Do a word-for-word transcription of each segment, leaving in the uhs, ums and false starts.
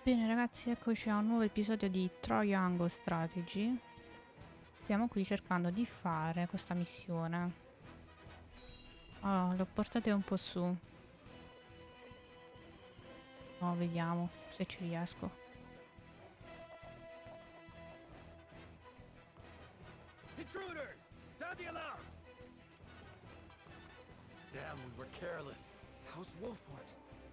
Bene ragazzi, eccoci a un nuovo episodio di Triangle Strategy. Stiamo qui cercando di fare questa missione. Oh, le ho portate un po' su. Oh, vediamo se ci riesco. Intruders! Sound the alarm! Damn, we were careless. How's Wolfort?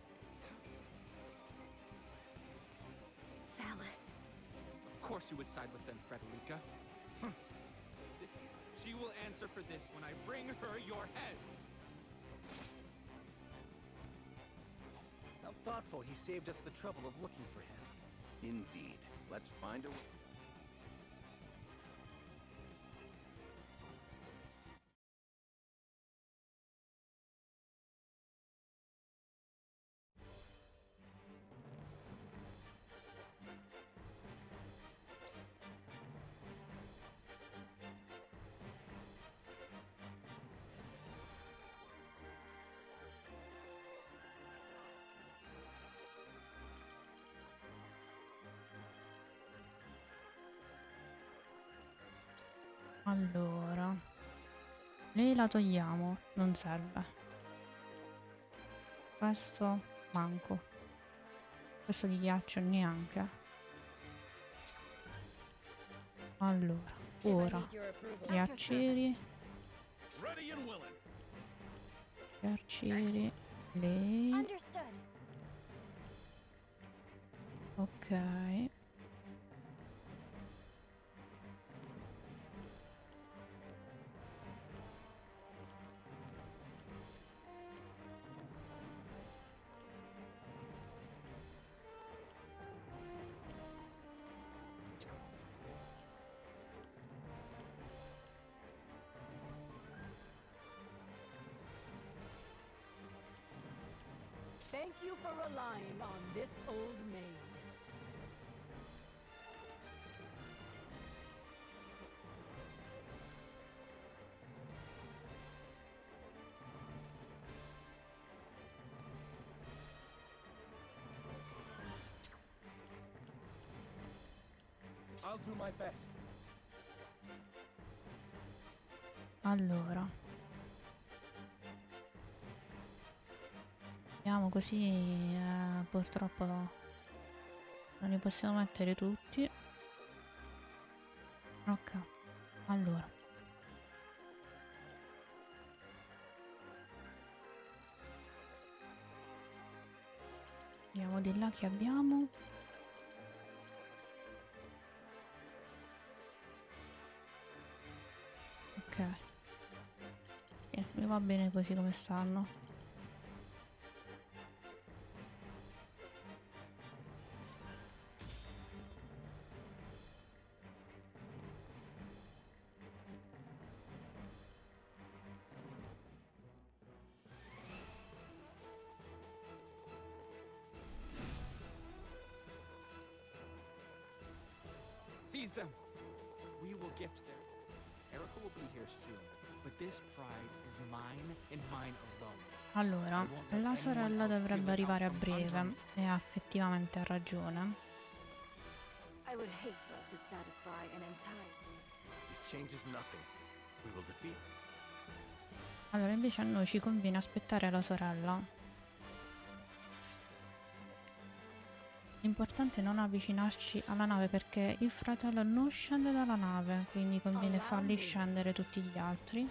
Phallus. Of course you would side with them, Frederica. This, she will answer for this when I bring her your heads. How thoughtful he saved us the trouble of looking for him. Indeed. Let's find a... Allora, lei la togliamo, non serve. Questo manco. Questo di ghiaccio neanche. Allora, ora gli aceri, Ready and willing. gli arcieri, lei. Understood. Ok. Thank you for relying on this old maid. I'll do my best. Allora, vediamo così, eh, purtroppo no, non li possiamo mettere tutti. Ok, allora andiamo di là che abbiamo. Ok, sì, mi va bene così come stanno. Seize them. We will gift them. Erica will be here soon, but this prize is mine and mine alone. Allora, la sorella dovrebbe arrivare a breve e ha effettivamente ragione. I would hate to have to satisfy an entire. This changes nothing. We will defeat. Allora invece a noi ci conviene aspettare la sorella. L'importante è non avvicinarci alla nave perché il fratello non scende dalla nave, quindi conviene farli scendere tutti gli altri.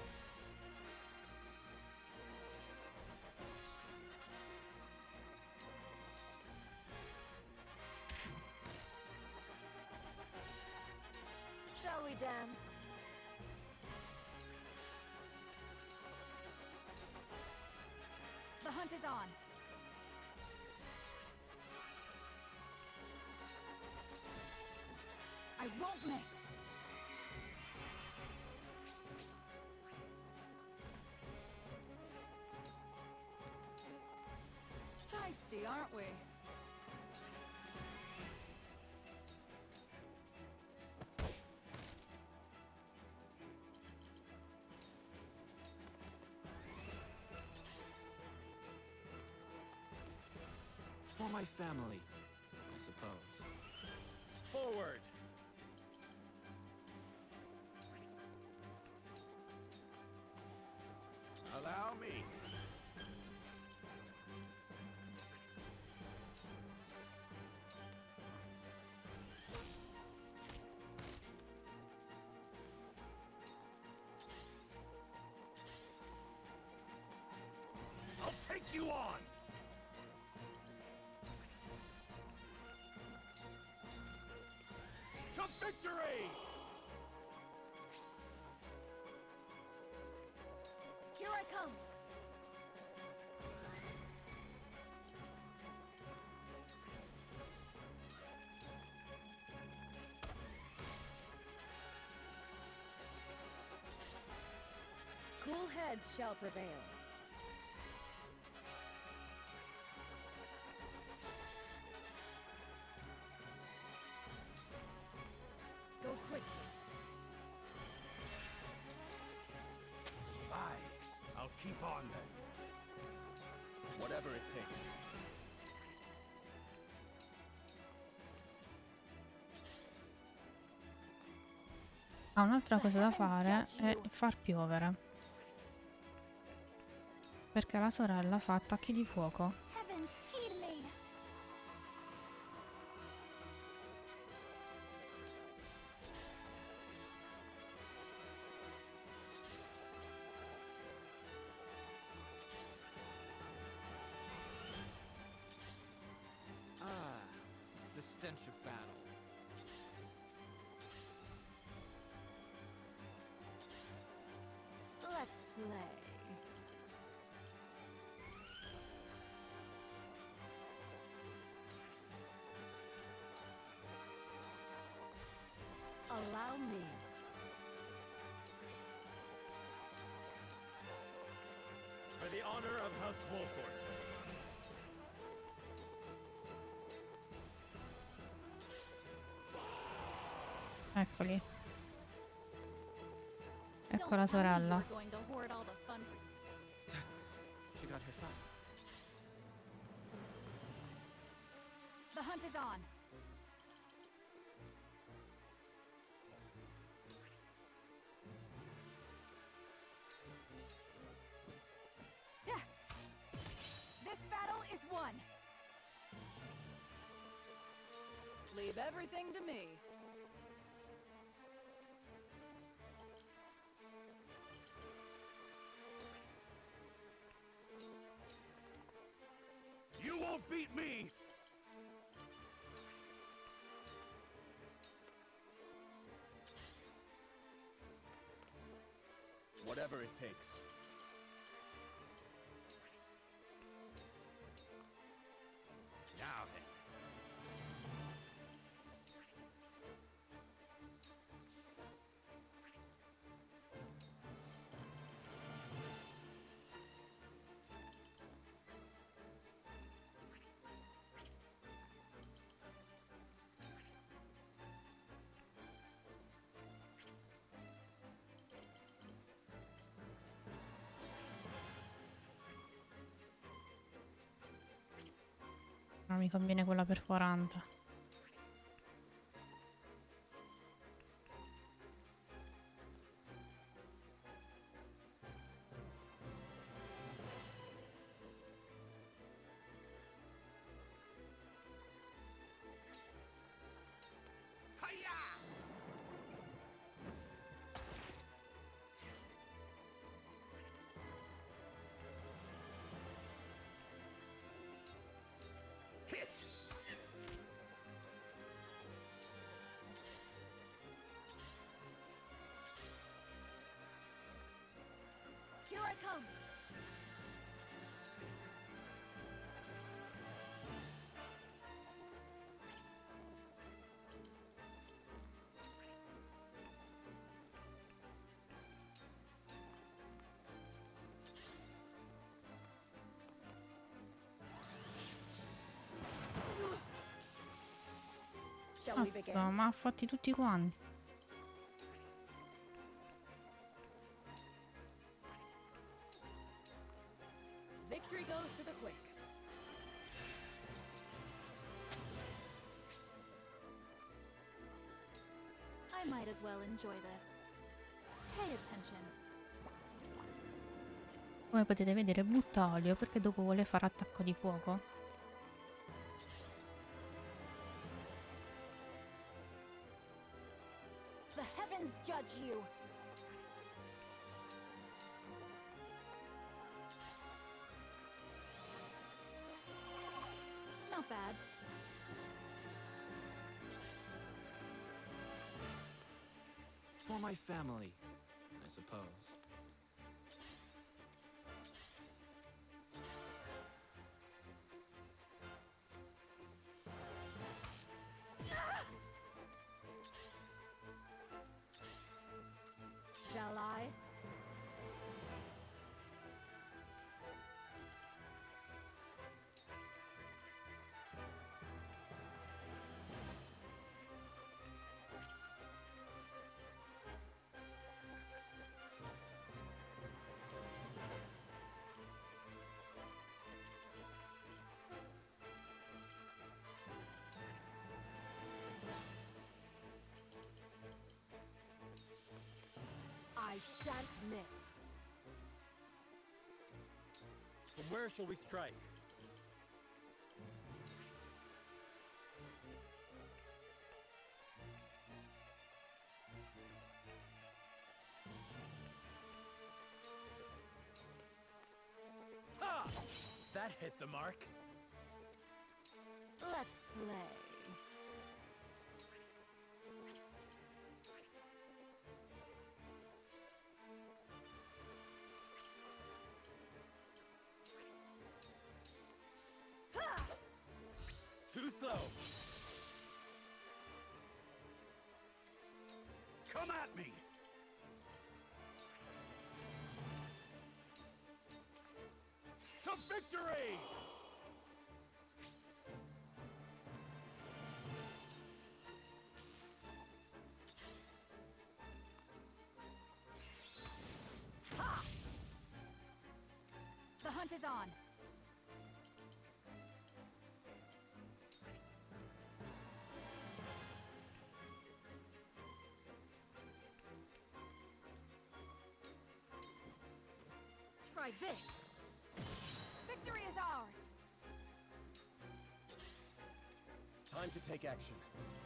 Shall we dance? The hunt is on. I won't miss. Feisty, aren't we? For my family, I suppose. Forward! Allow me. I'll take you on! To victory! Here I come! Cool heads shall prevail. Go quickly. Aye, I'll keep on then. Whatever it takes. Ah, un'altra cosa da fare è far piovere. Perché la sorella fa attacchi di fuoco. Heavens, heed me! Ah, the stench of battle. Let's play. Allow me. For the honor of House Wolford. Eccoli. Ecco Don't la tell me sorella. you're going to hoard all the fun for She got her fun. The hunt is on. Yeah. This battle is won. Leave everything to me. You won't beat me! Whatever it takes. Now then. Non mi conviene quella perforante. Hit! Here I come! Shall we Cazzo, begin? ma ha fatti tutti quanti. Victory goes to the quick. I might as well enjoy this. Pay attention. Come potete vedere butta olio perché dopo vuole fare attacco di fuoco. The heavens judge you. Not bad. For my family, I suppose. Shall I? I shan't miss. From where shall we strike? Ha! That hit the mark. Let's play. Too slow. Come at me. To victory! Ha! The hunt is on. Try this. Victory is ours. Time to take action.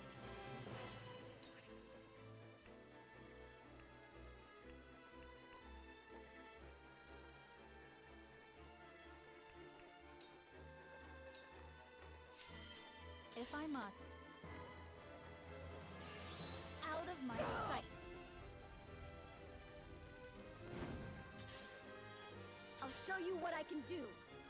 If I must. Out of my sight. I'll show you what I can do.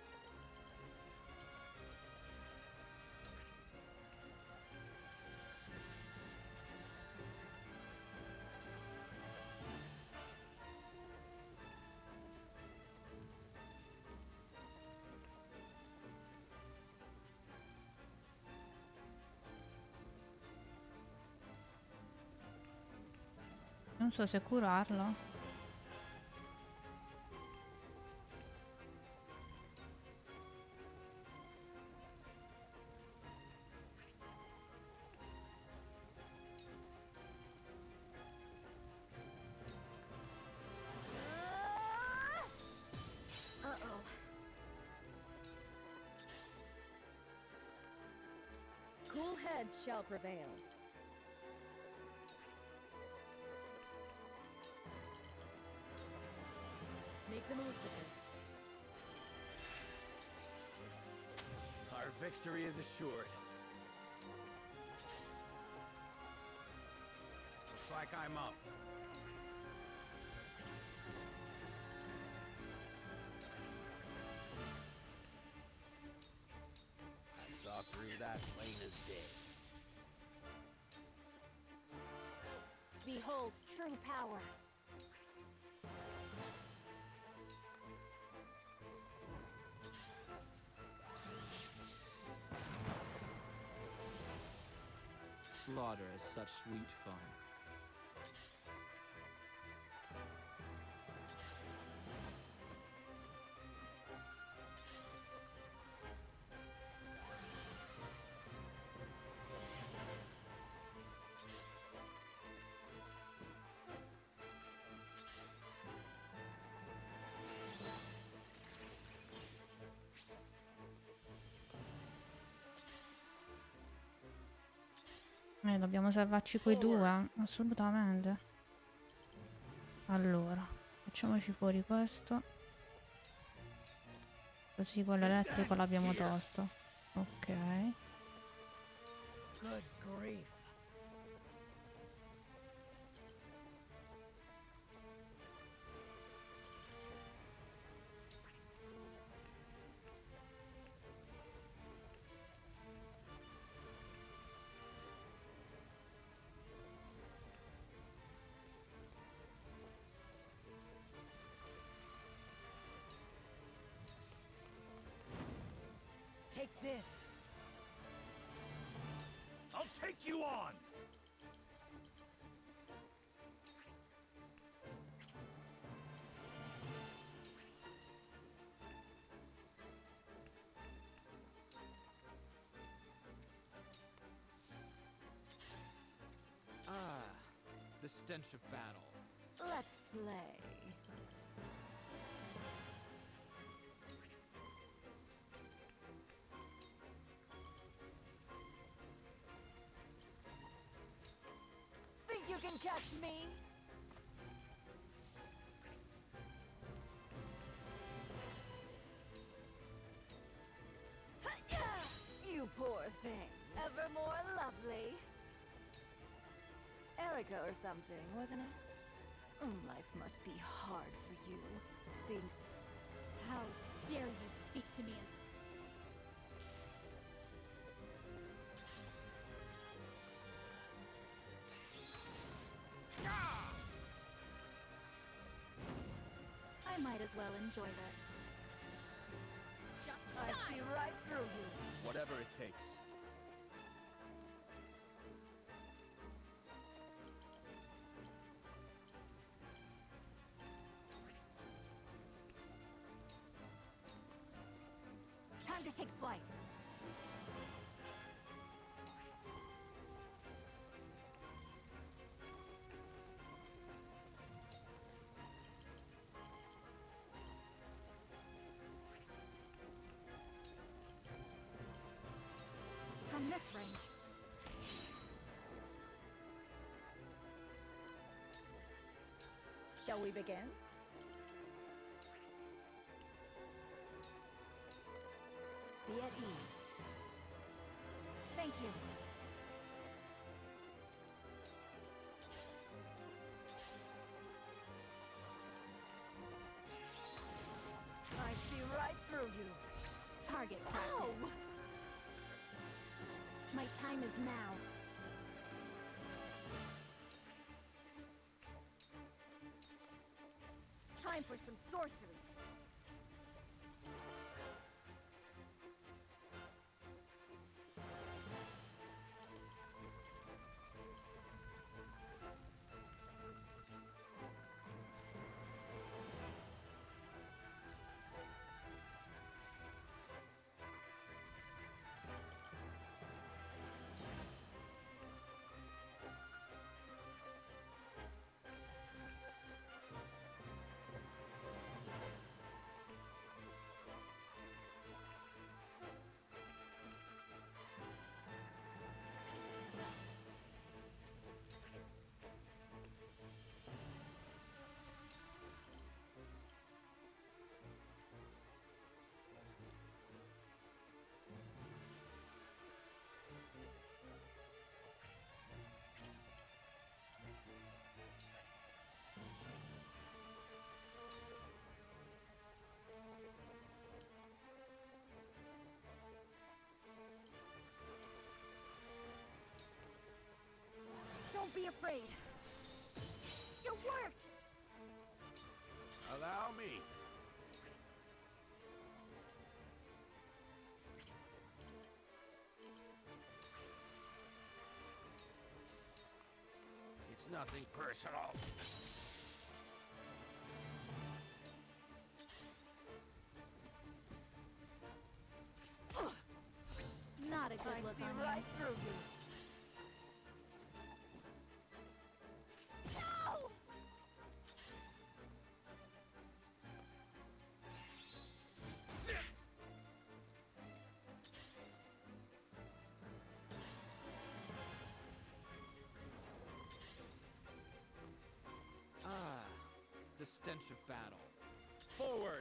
Non so se curarlo. Uh-oh. Cool heads shall prevail. Make the most of this. Our victory is assured. Looks like I'm up. I saw through that plain as day. Behold true power. Slaughter is such sweet fun. Eh, dobbiamo salvarci quei due, assolutamente. Allora, facciamoci fuori questo. Così quello elettrico l'abbiamo tolto. Ok. Good grief. Take this. I'll take you on! Ah, the stench of battle. Let's play. Think you can catch me? You poor thing. Ever more lovely. Erica or something, wasn't it? Mm, life must be hard for you. Things... How dare you speak to me as... I might as well enjoy this. Just I die! see right through you. Whatever it takes. Time to take flight. From this range. Shall we begin? Be at ease. Thank you. I see right through you. Target practice. Ow! My time is now. Time for some sorcery. Don't be afraid. It worked! Allow me. It's nothing personal. Not a good I look see on right you. through you. No! stench of battle. Forward!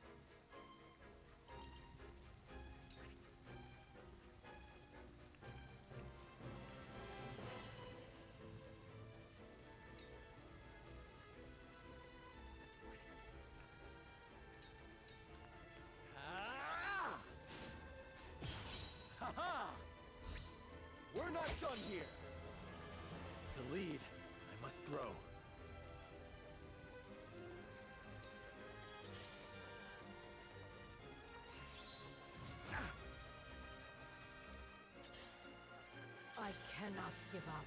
Ah! Ha-ha! We're not done here! To lead, I must grow. I cannot give up.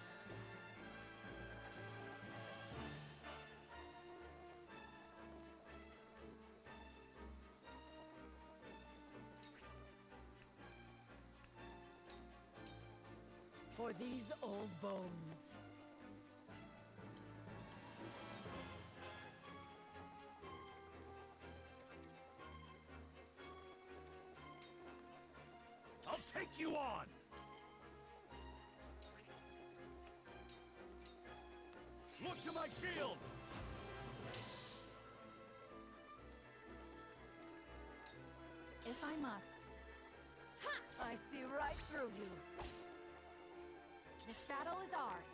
For these old bones. I'll take you on! Look to my shield! If I must. Ha! I see right through you. This battle is ours.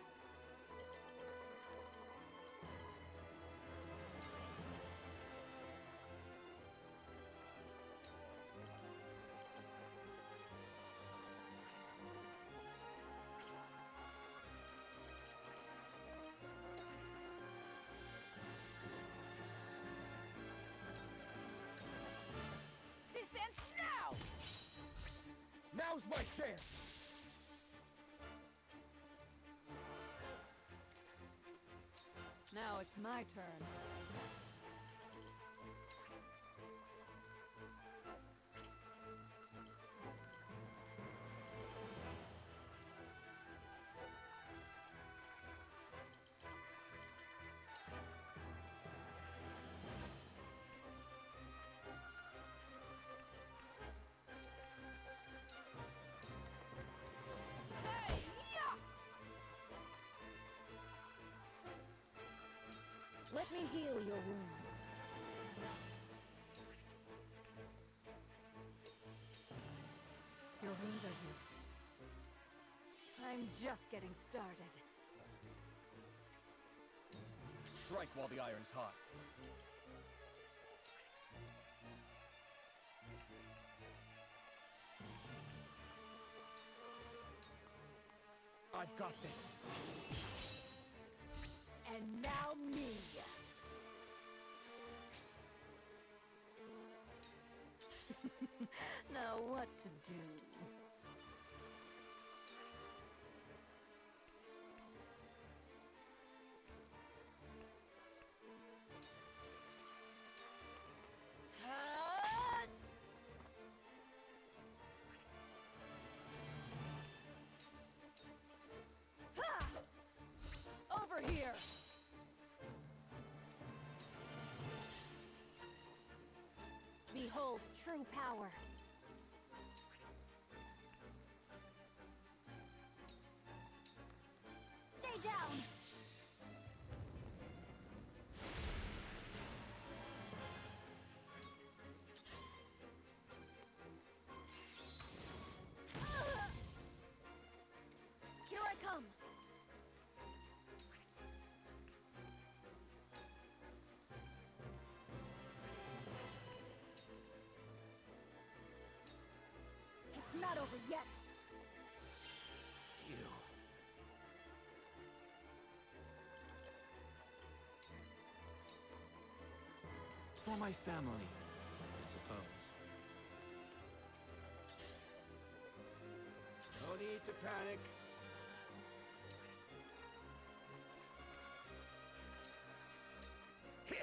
This ends now! Now's my chance! Now it's my turn. Hey! Yeah! Let me heal your wounds. Your wounds are healed. I'm just getting started. Strike while the iron's hot. I've got this. And now me. Now what to do? Ah! Ha! Over here! Behold true power. Stay down. Ah! Here I come. It's not over yet. You. For my family, I suppose. No need to panic. Hit!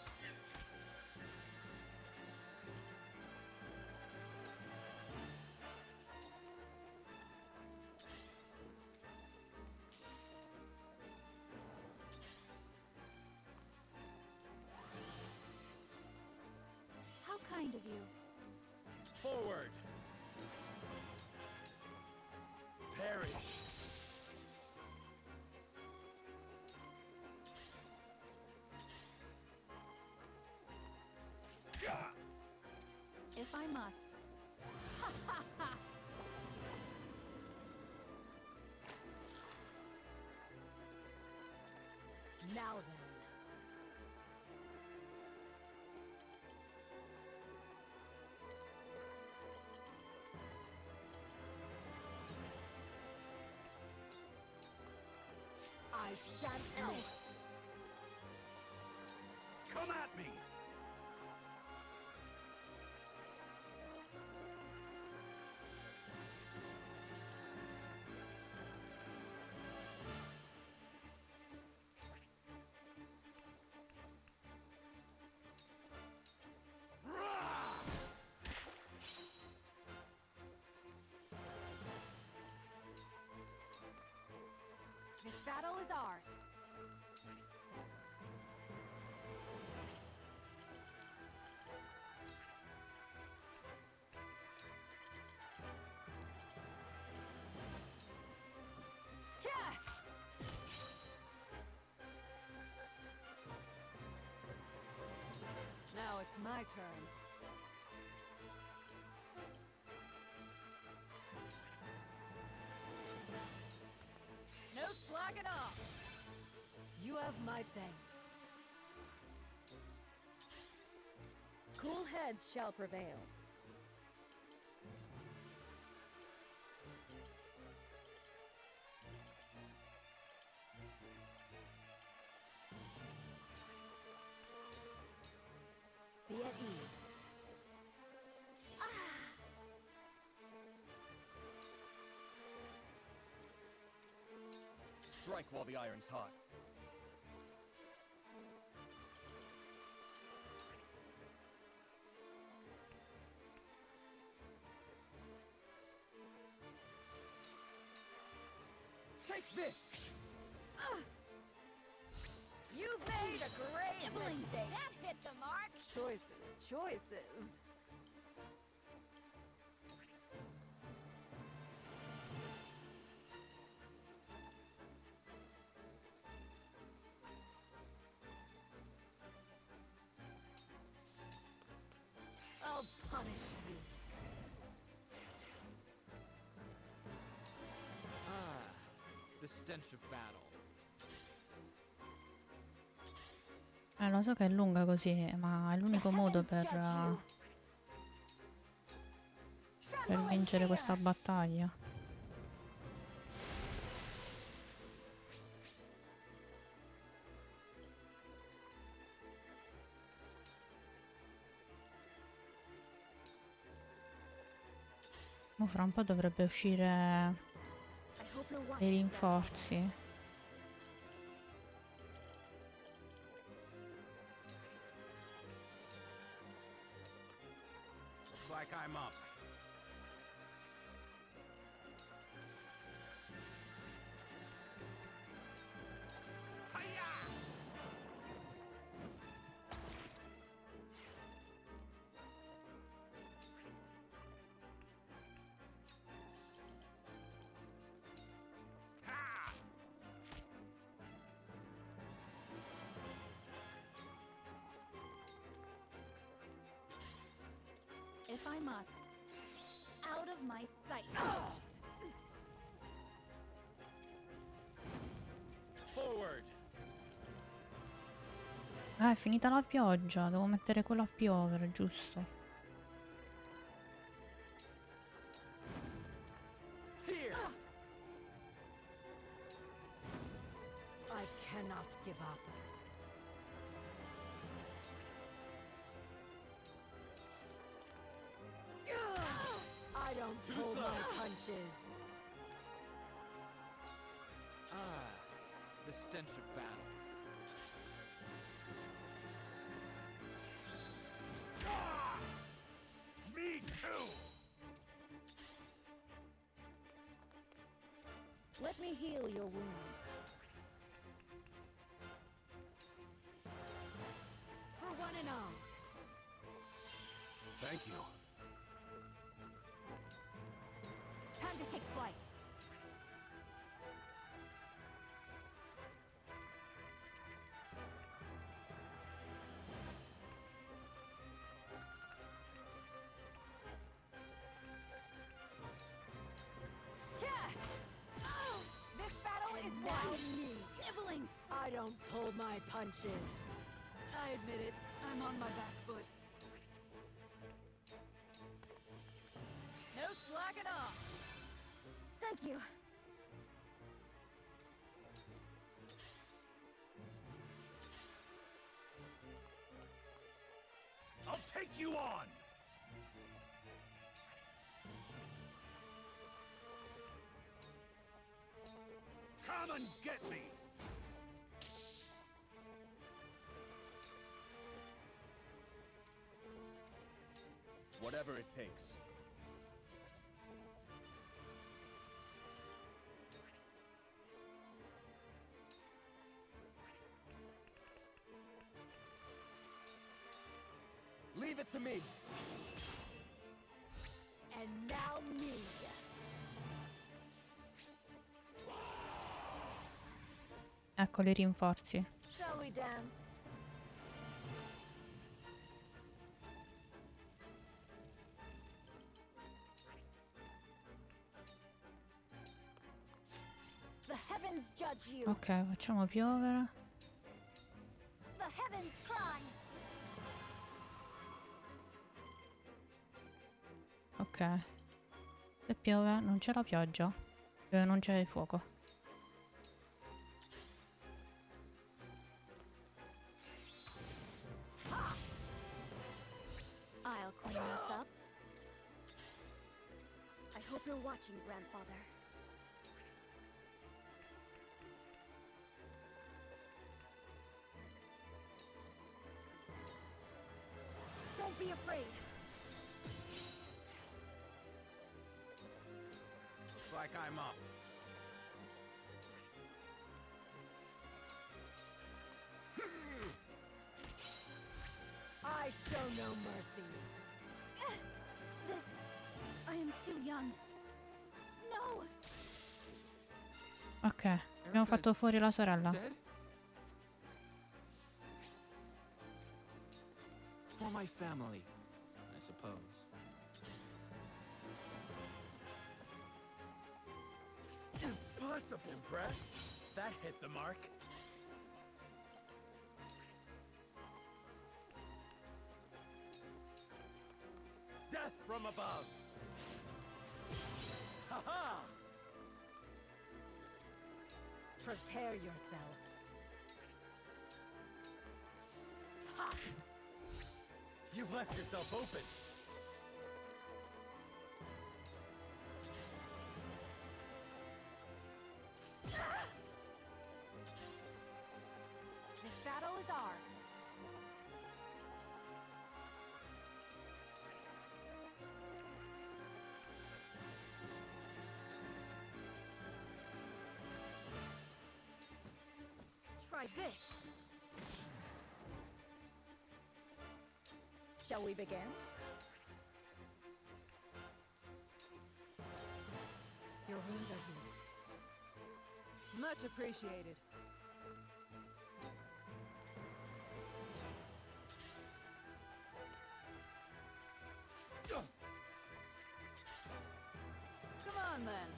How kind of you. Forward! Perish! shan't miss. Come at me! This battle is ours. Yeah! Now it's my turn. No slacking off. You have my thanks. Cool heads shall prevail. Be at ease. Strike while the iron's hot. Take this! You've made a great mistake. That hit the mark. Choices, choices. I'll punish you. Ah, the stench of battle. Eh, lo so che è lunga così, ma è l'unico modo per, uh, per vincere questa battaglia. Mo fra un po' dovrebbe uscire I hope you're i watching. rinforzi. Looks like I'm up. If I must. Out of my sight. Forward! Ah, è finita la pioggia, devo mettere quello a piovere, giusto? Here! I cannot give up. I don't pull my punches. Ah, the stench of battle. Ah! Me too! Let me heal your wounds. For one and all. Thank you. Time to take flight. Yeah! Oh, this battle is won. Nibbling. I don't pull my punches. I admit it. I'm on my back foot. No slacking off. Thank you. take you on! Come and get me! Whatever it takes. Leave it to me. And now me. Eccoli i rinforzi. Shall we dance? The heavens judge you. Ok, facciamo piovere. The heavens cry. Ok. Se piove non c'è la pioggia. Eh, non c'è il fuoco. I'll clean this up. I hope you're watching, grandfather. Don't be afraid. Looks like I'm up. I show no mercy. This... I am too young. No! Ok, abbiamo fatto fuori la sorella. Dead? For my family, I suppose. Impossible. Impressed? That hit the mark. Death from above. Ha ha! Prepare yourself. Ha! You've left yourself open. This battle is ours. Try this. Shall we begin? Your wounds are healed. Much appreciated. Come on then.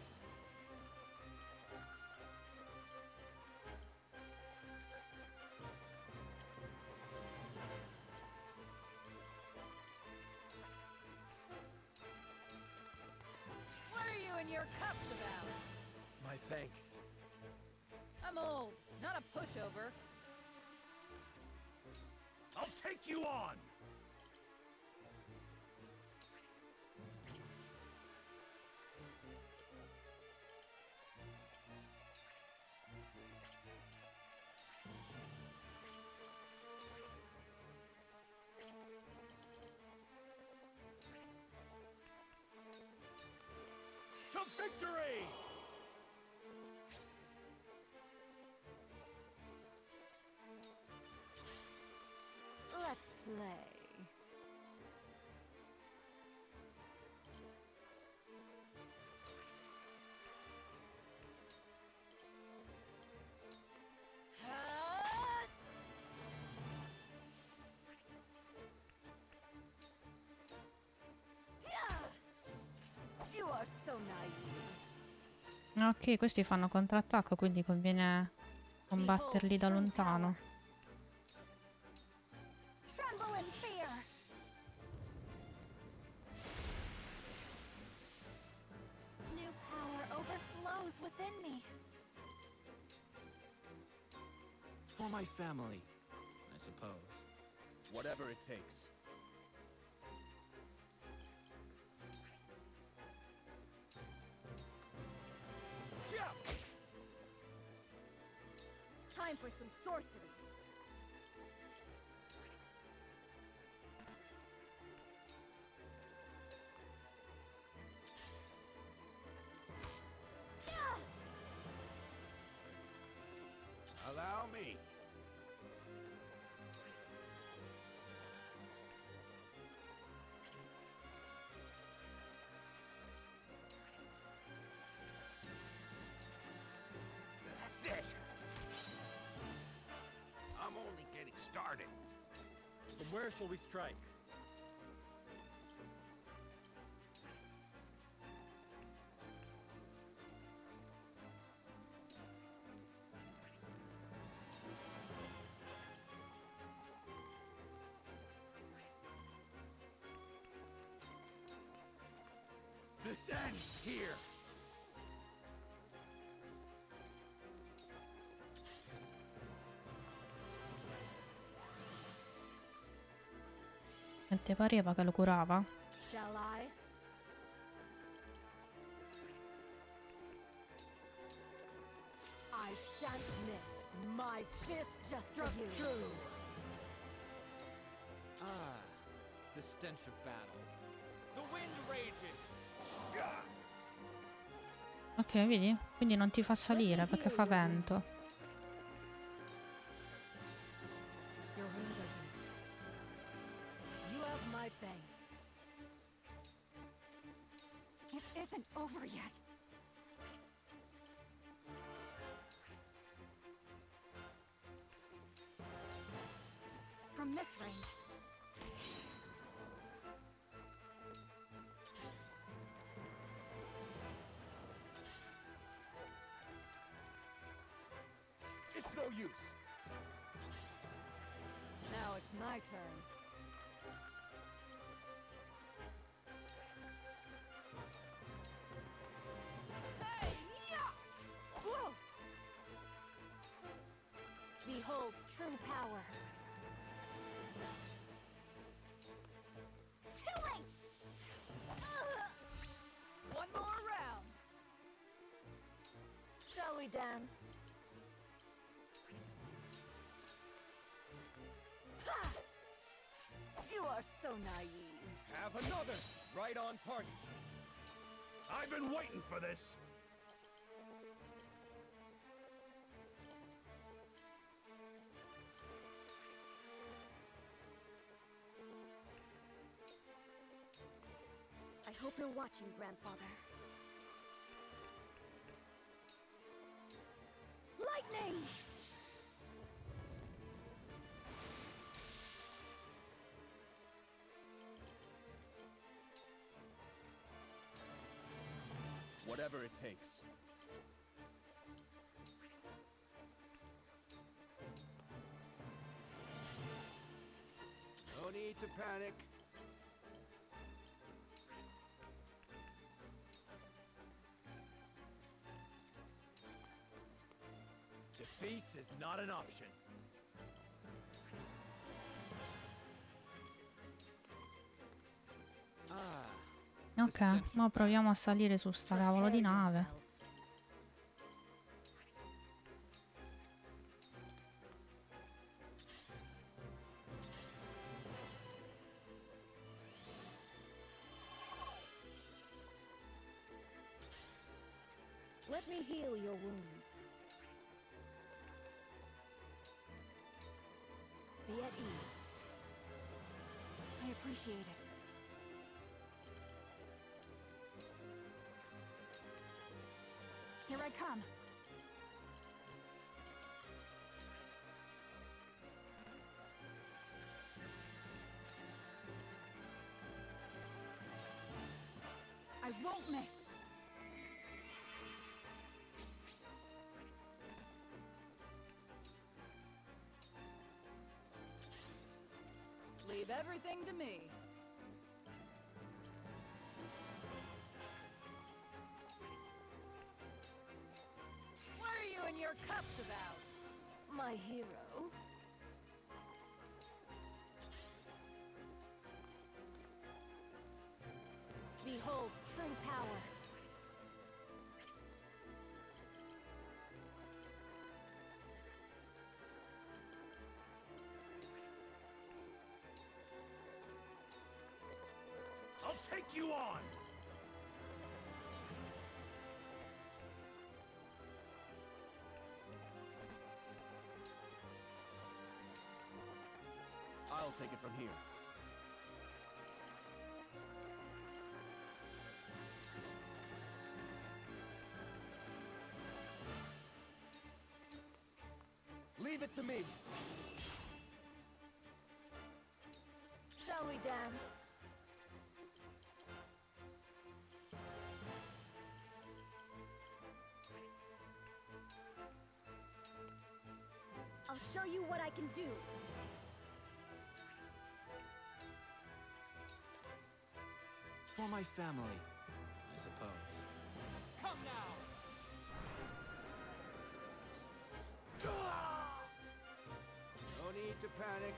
What are you and your cups about? My thanks. I'm old, not a pushover. I'll take you on! To victory! Let's play. Ah! Yeah! You are so naive. Ok, questi fanno contrattacco, quindi conviene combatterli da lontano. Tremble in fear. New power overflows within me. For my family, I suppose. Whatever it takes. time for some sorcery. Allow me. That's it. I'm only getting started. From where shall we strike? This ends here. E te pareva che lo curava? Shall I? I shan't miss. My fist just struck true. Ah, the stench of battle. The wind rages. Ok, vedi? Quindi non ti fa salire perché fa vento. Your wounds are healed. You have my thanks. It isn't over yet. From this range. It's no use. Now it's my turn. Hey! Yeah! Whoa! Behold true power. Too late! Ugh! One more round. Shall we dance? Ha! You are so naive. Have another. Right on target. I've been waiting for this. I hope you're watching, Grandfather. Lightning! Whatever it takes. No need to panic. Defeat is not an option. Ah, Ok, ma proviamo a salire su sta cavolo di nave. Let me heal your wounds. Be at ease. I appreciate it. Here I come. I won't miss. Leave everything to me. What are you and your cups about? My hero. Behold true power. you on! I'll take it from here. Leave it to me. Shall we dance? I'll show you what I can do. For my family, I suppose. Come now! No need to panic.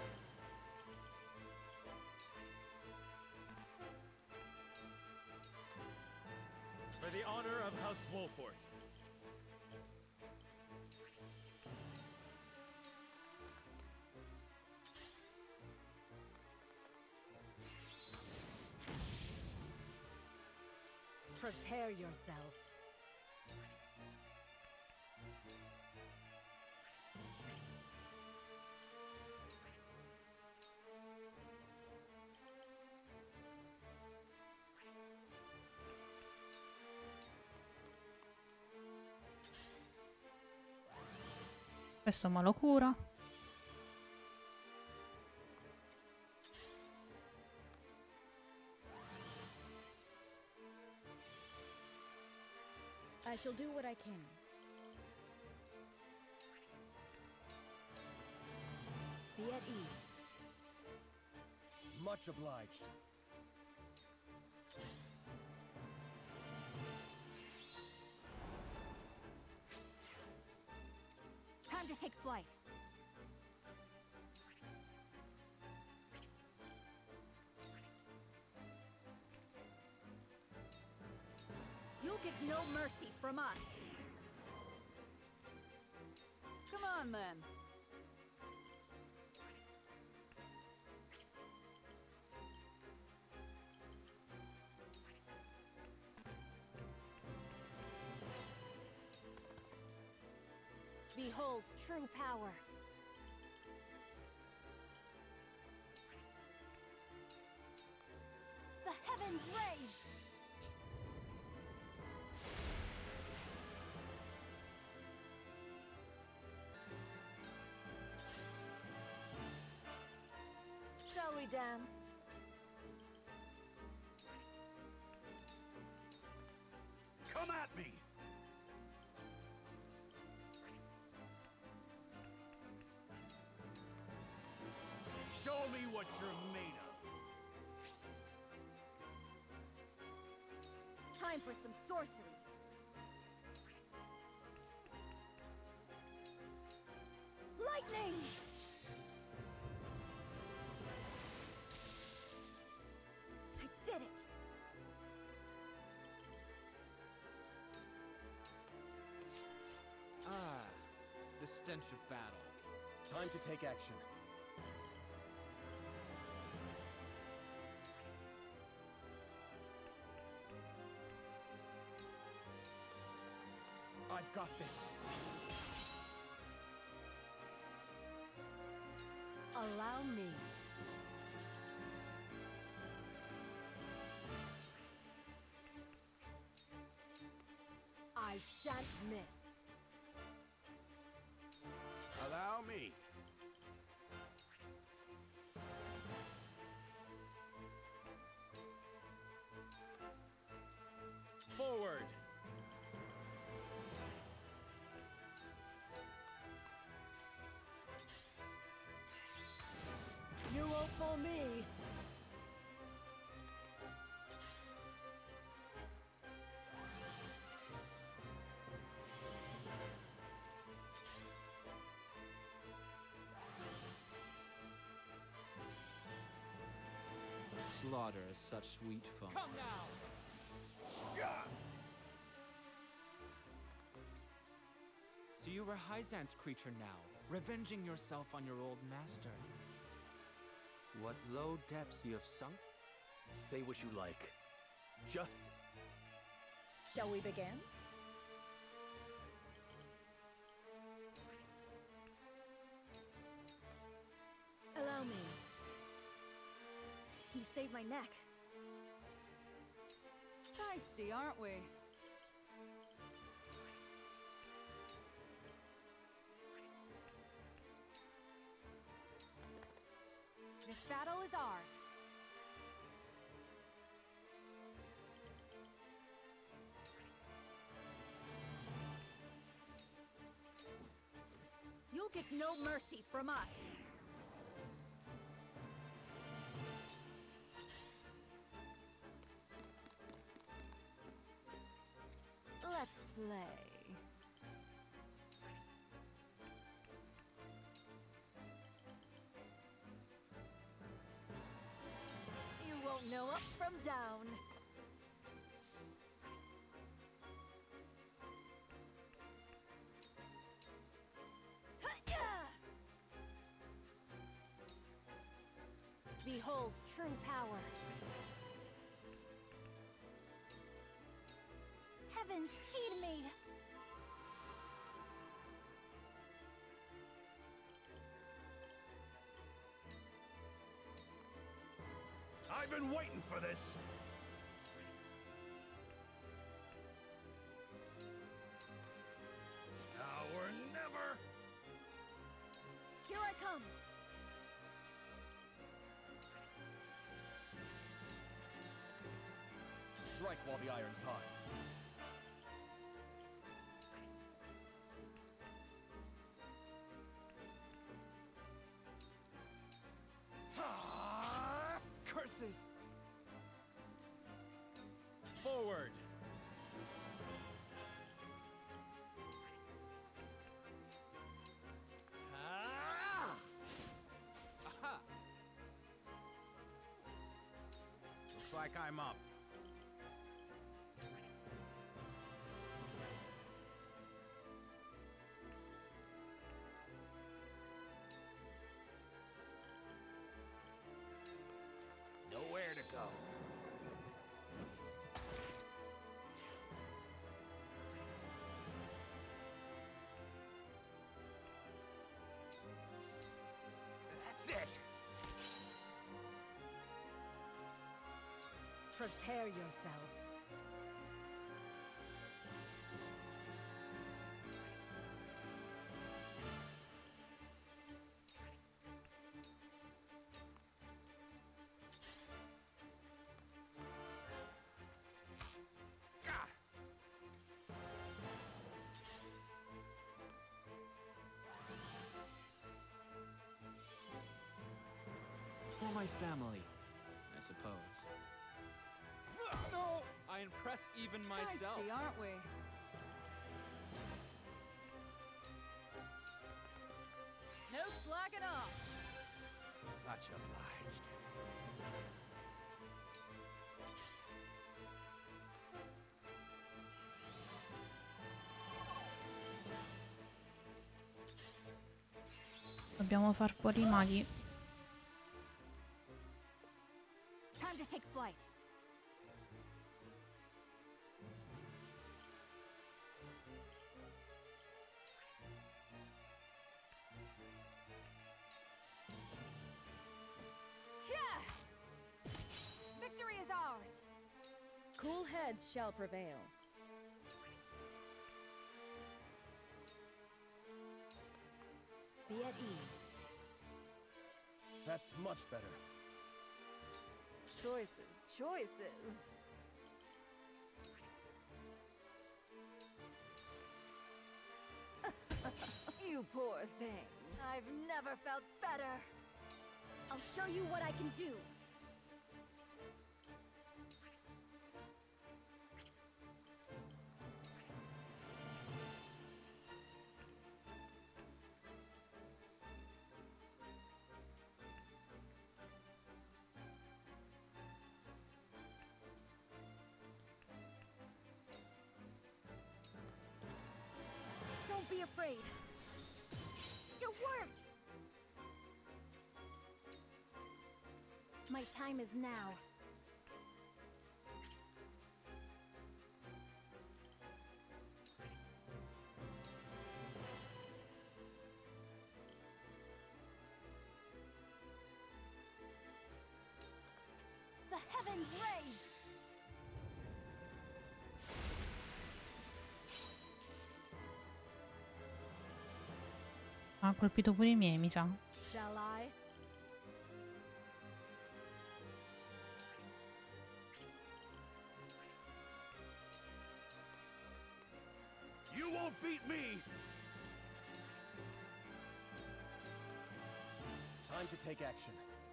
For the honor of House Wolfort. Prepare yourself. Questo me lo cura. I shall do what I can. Be at ease. Much obliged. Time to take flight. You'll get no mercy from us. Come on then. Behold true power. The heavens rage! Shall we dance? Come at me! Show me what you're made of. Time for some sorcery. Lightning! I did it! Ah, the stench of battle. Time to take action. I've got this. Allow me. I shan't miss. Allow me. Forward. You won't fool me. Slaughter is such sweet fun. Come now! So you were Hyzan's creature now, revenging yourself on your old master. What low depths you have sunk? Say what you like. Just... Shall we begin? Allow me. You saved my neck. Feisty, aren't we? This battle is ours. You'll get no mercy from us. Let's play. You won't know up from down. Behold true power. Heavens, heed me! I've been waiting for this. Now or never. Here I come! Strike while the iron's hot. Curses! Forward! Ah! Aha! Looks like I'm up. Nowhere to go. That's it! Prepare yourself. For my family, I suppose. No! I impress even myself. Feisty, aren't we? No slacking off. Much obliged. Dobbiamo far fuori i maghi. Time to take flight. Yeah! Victory is ours. Cool heads shall prevail. Be at ease. That's much better. Choices, choices. You poor thing. I've never felt better. I'll show you what I can do. Don't be afraid. It worked! My time is now. Ha colpito pure i miei, mi sa. Shall I? You won't beat me! Time to take action.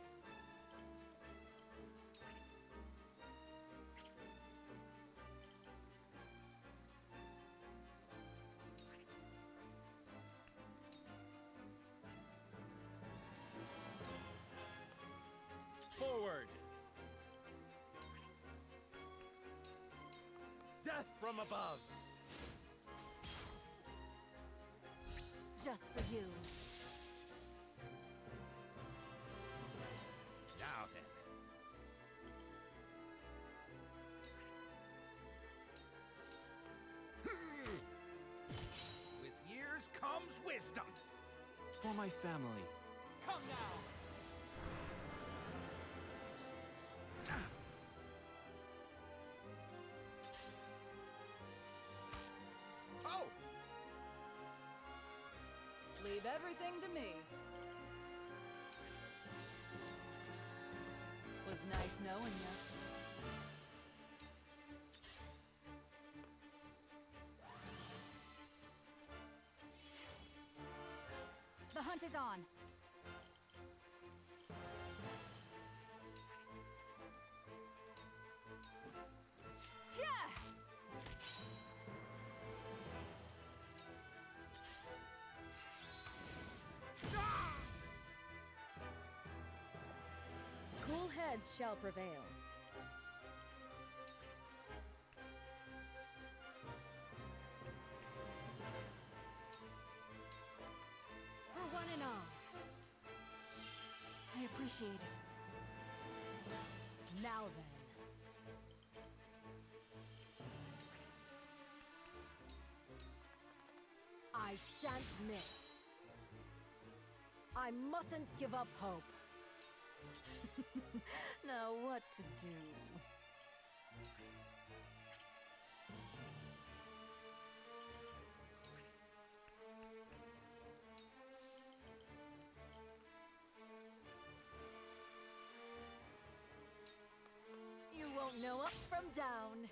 Forward! Death from above! Just for you. Now then. With years comes wisdom! For my family. Come now! Oh! Leave everything to me. Was nice knowing you. The hunt is on. Cool heads shall prevail. For one and all. I appreciate it. Now then. I shan't miss. I mustn't give up hope. Now what to do? You won't know up from down.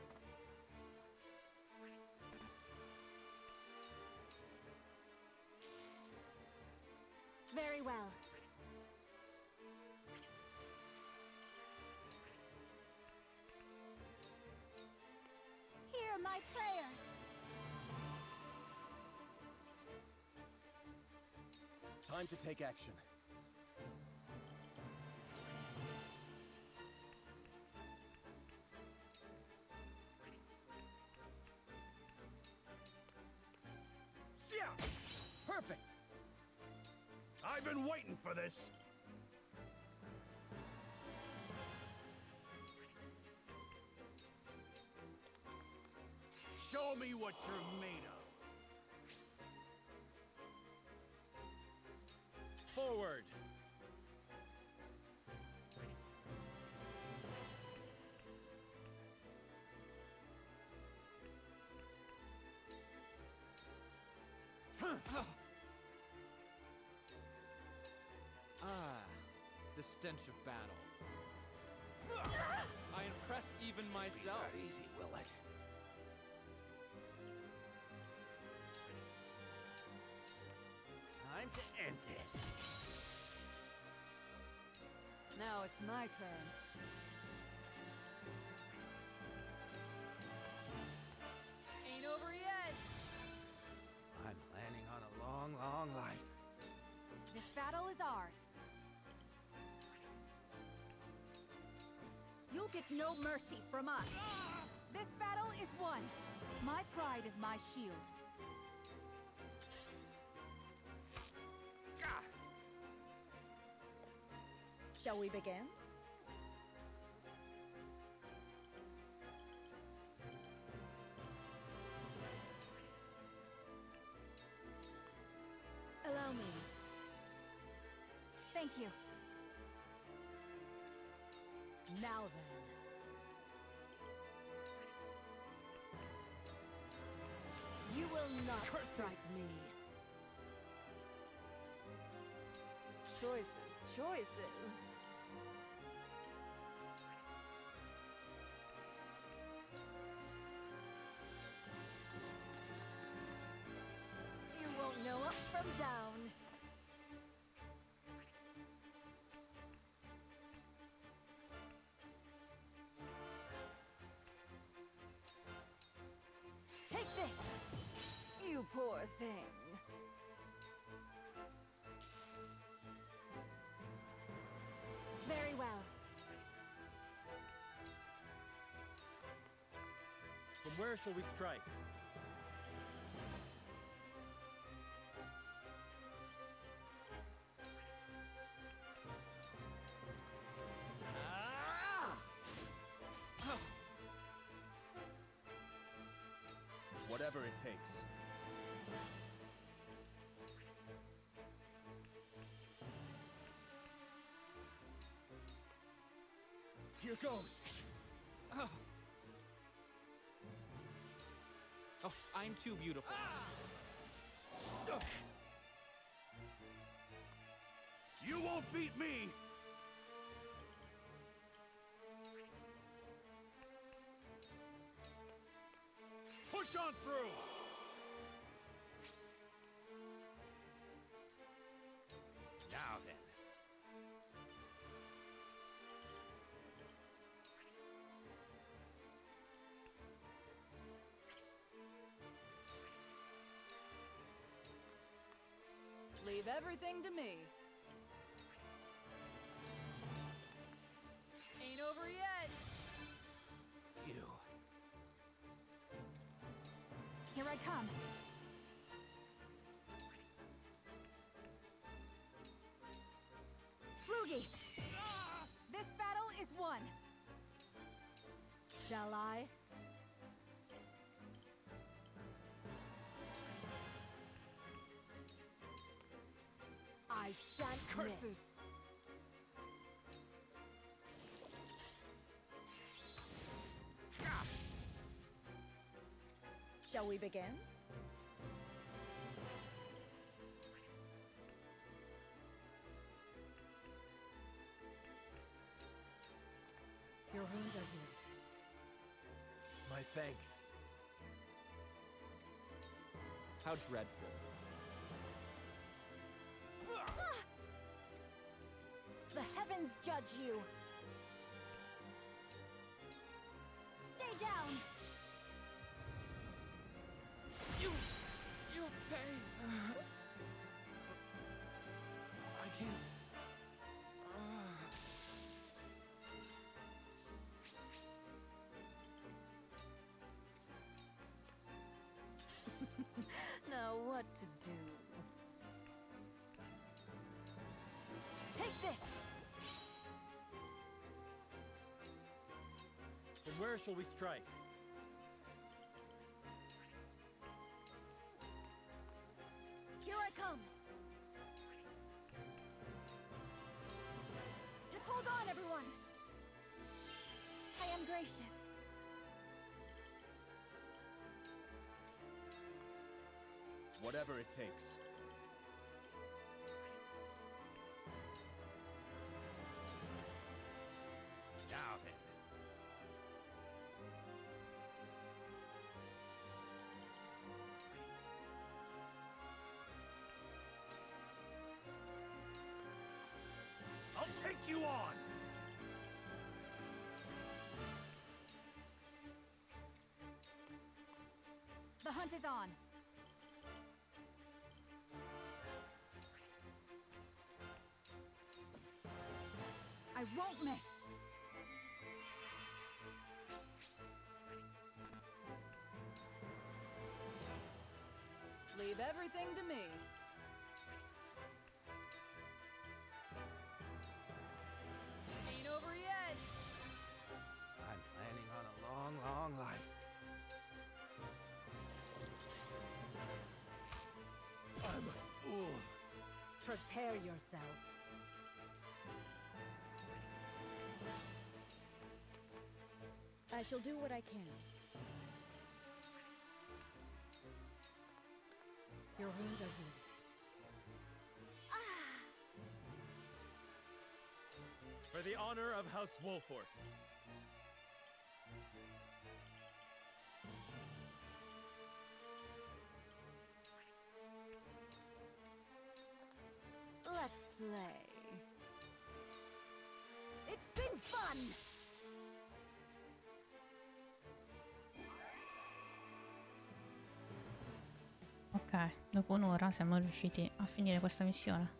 Very well. Hear my prayers. Time to take action. Yeah! Perfect! I've been waiting for this! Show me what you're made of! Forward! Ah, the stench of battle. I impress even myself. Not easy, will it? Time to end this. Now it's my turn. Ain't over yet. I'm planning on a long, long life. This battle is ours. You'll get no mercy from us. This battle is won. My pride is my shield. Shall we begin? Allow me. Thank you. Now then. You will not Curses. strike me. Choices, choices. You won't know up from down. Take this, you poor thing. Very well. From where shall we strike? Whatever it takes. Here goes. Oh. Oh, I'm too beautiful. You won't beat me! Push on through! Now then. Leave everything to me. Ain't over yet. You. Here I come. Rugi! This battle is won. Shall I? I shan't Curses! miss. Shall we begin? Your wounds are healed. My thanks. How dreadful. The heavens judge you. Stay down. You. You pay. I can't. Now what to do? Take this! From where shall we strike? Here I come. Just hold on, everyone. I am gracious. Whatever it takes. Now then. I'll take you on! The hunt is on. I won't miss. Leave everything to me. Ain't over yet. I'm planning on a long, long life. I'm a fool. Prepare yourself. I shall do what I can. Your wounds are healed. For the honor of House Wolfort. Let's play. It's been fun! Ok, dopo un'ora siamo riusciti a finire questa missione.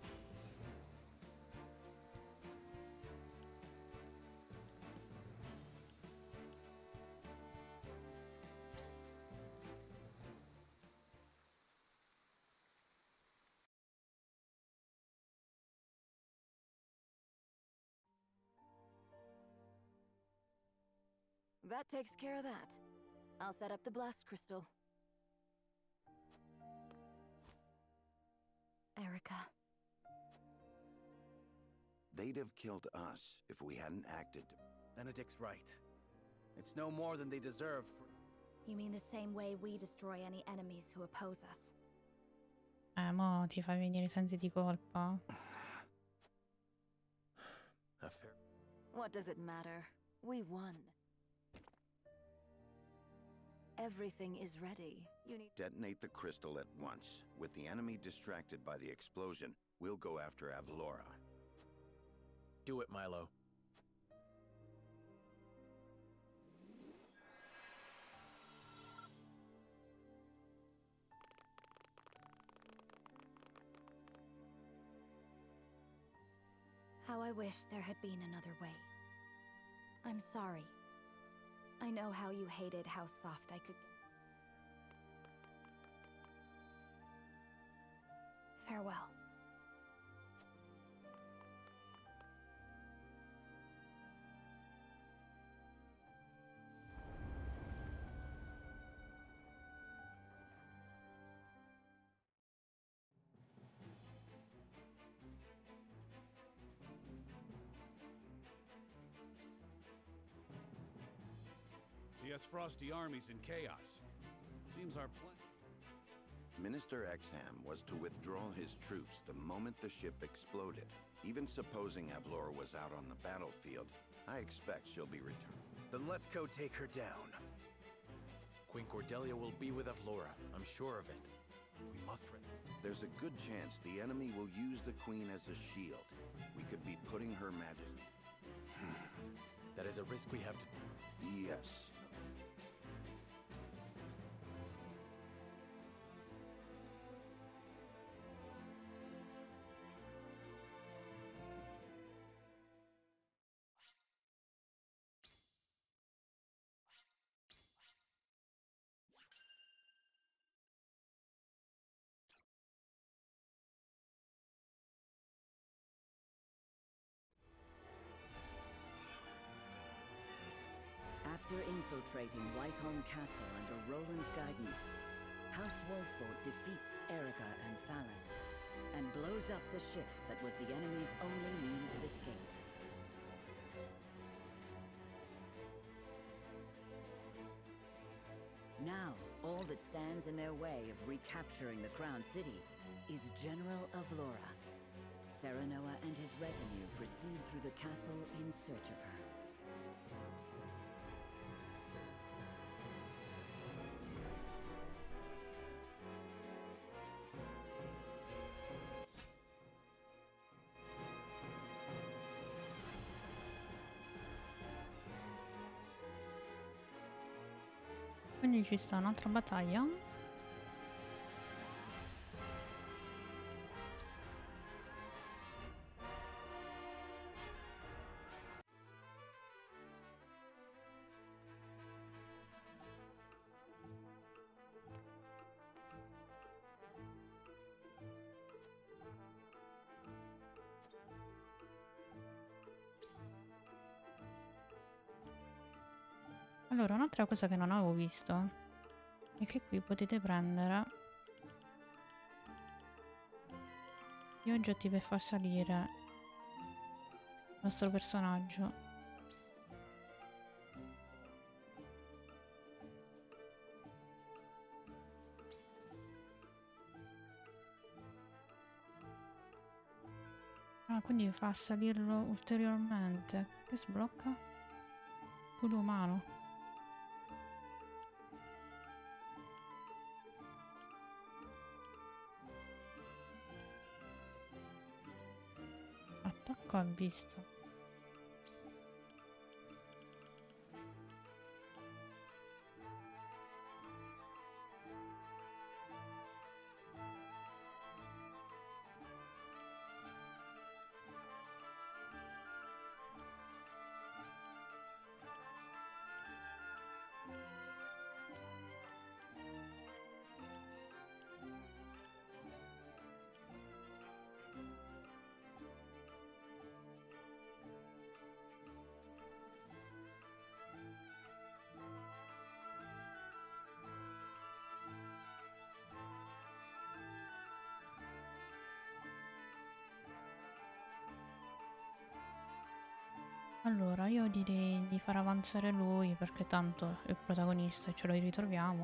That takes care of that. I'll set up the blast crystal. Erica. They'd have killed us if we hadn't acted. Benedict's right. It's no more than they deserve for... You mean the same way we destroy any enemies who oppose us? Eh, mo ti fai venire i sensi di colpa. A fair... What does it matter? We won. Everything is ready. You need... Detonate the crystal at once. With the enemy distracted by the explosion, we'll go after Avlora. Do it, Milo. How I wish there had been another way. I'm sorry. I know how you hated how soft I could... Farewell. The Frosty army's in chaos. Seems our plan... Minister Exham was to withdraw his troops the moment the ship exploded. Even supposing Avlora was out on the battlefield, I expect she'll be returned. Then let's go take her down. Queen Cordelia will be with Avlora. I'm sure of it. We must... There's a good chance the enemy will use the Queen as a shield. We could be putting her majesty... That is a risk we have to... Yes. After infiltrating Whiteholm Castle under Roland's guidance, House Wolfort defeats Erica and Phallus, and blows up the ship that was the enemy's only means of escape. Now, all that stands in their way of recapturing the Crown City is General Avlora. Serenoa and his retinue proceed through the castle in search of her. Quindi ci sta un'altra battaglia. Allora, un'altra cosa che non avevo visto è che qui potete prendere gli oggetti per far salire il nostro personaggio. Ah, quindi quindi fa salirlo ulteriormente. Che sblocca? Scudo umano. Attacco a vista. Allora, io direi di far avanzare lui perché tanto è il protagonista e ce lo ritroviamo.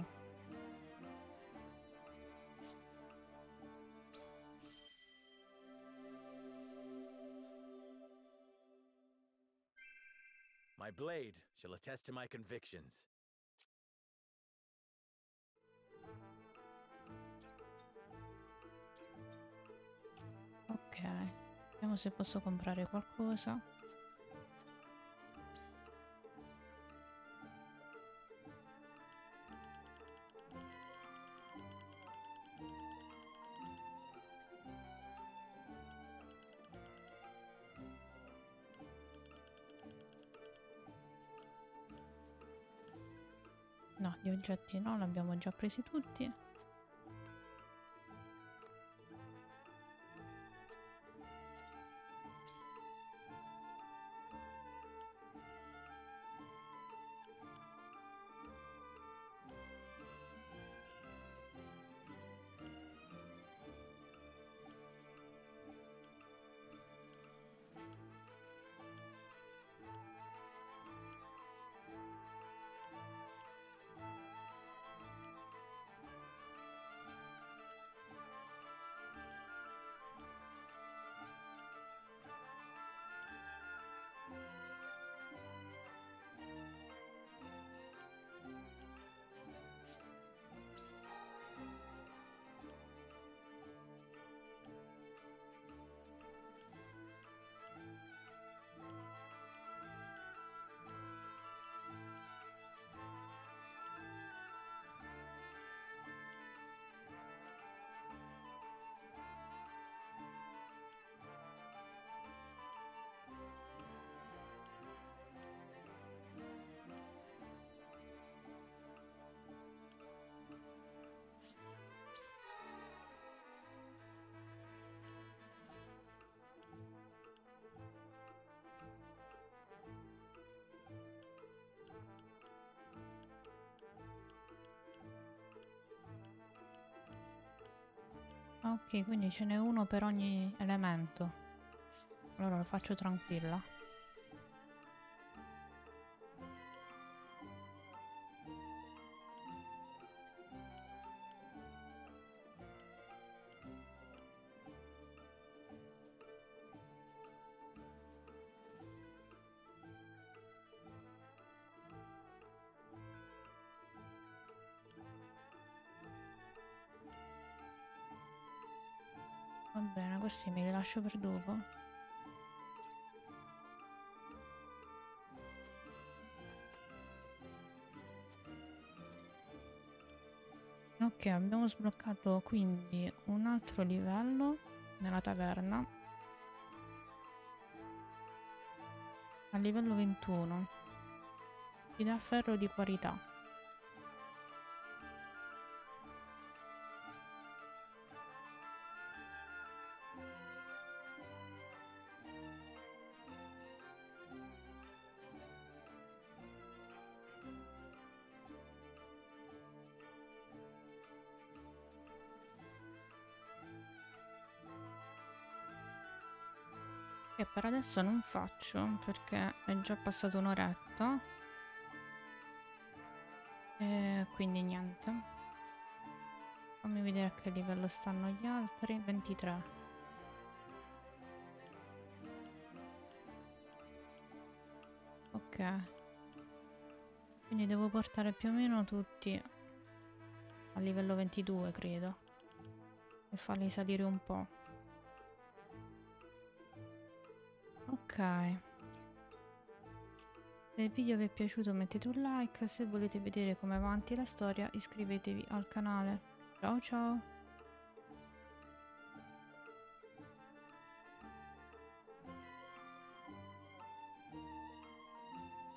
My blade shall attest to my convictions. Ok, vediamo se posso comprare qualcosa. No, gli oggetti no, l'abbiamo già presi tutti. Ok, quindi ce n'è uno per ogni elemento. Allora lo faccio tranquilla. Va bene, questi me li lascio per dopo. Ok, abbiamo sbloccato quindi un altro livello nella taverna. A livello ventuno. Ti dà ferro di qualità. Che per adesso non faccio perché è già passata un'oretta e quindi niente. Fammi vedere a che livello stanno gli altri. ventitré. Ok. Quindi devo portare più o meno tutti a livello ventidue, credo. E farli salire un po'. Ok. Se il video vi è piaciuto mettete un like, se volete vedere come va avanti la storia iscrivetevi al canale. Ciao ciao!